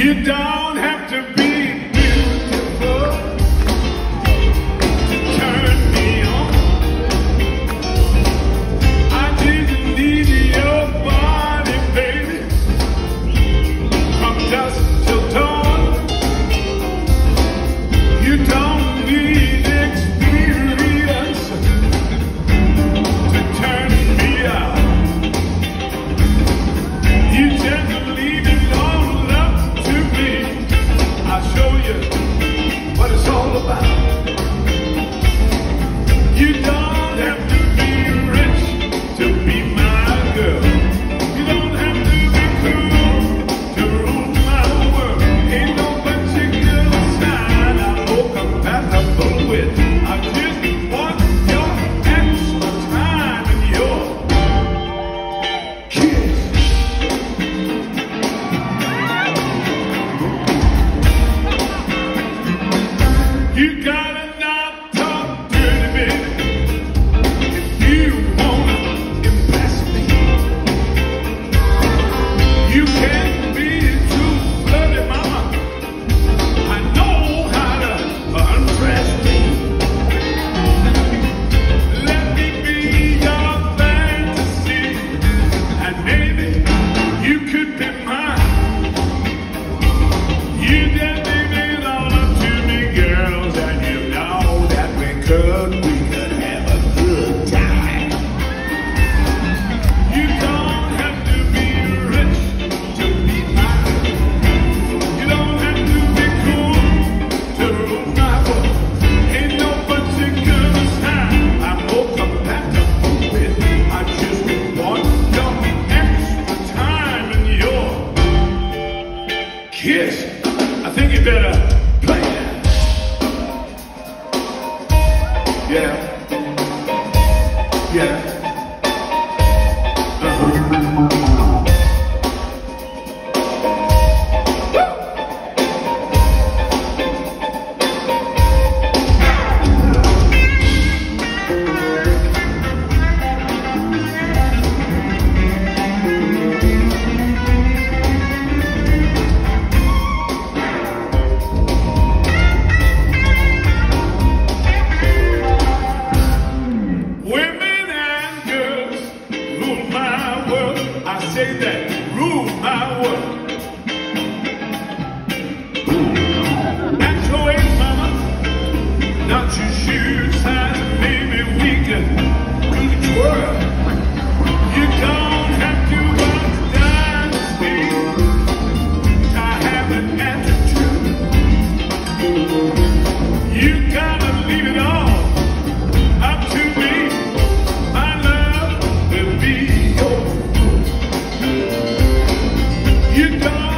You don't have to be beautiful to turn me on. I didn't need your body, baby, from dusk till dawn. You don't need experience to turn me out. You just leave it all up to me. I'll show you what it's all about. You don't have to be rich to be my girl. You don't have to be cool to rule my world. Ain't no particular sign I'm more compatible with. I just want your extra time and your kiss. You gotta not talk dirty, baby, if you wanna impress me. You can't be too flirty, mama. I know how to undress me. Let me be your fantasy, and maybe you could be mine. You just leave it all up to me, girls, and you know that we could have a good time. You don't have to be rich to be mine. You don't have to be cool to rule my world. Ain't no particular sign I'm more compatible with. I just want your extra time and your kiss. I think you better play that. Yeah. Yeah. Women and girls rule my world. I say that, rule my world. That's your way, mama. Not your shoe size, maybe we can twirl. You don't have to understand me to have an attitude. You gotta leave it all up to me. My love will be yours. You don't